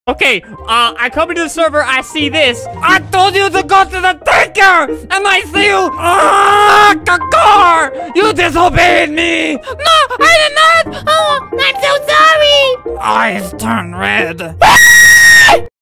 Okay, I come into the server, I see this. I told you to go to the tanker, and I see you. Kakar! You disobeyed me! No, I did not! Oh, I'm so sorry! Eyes turn red.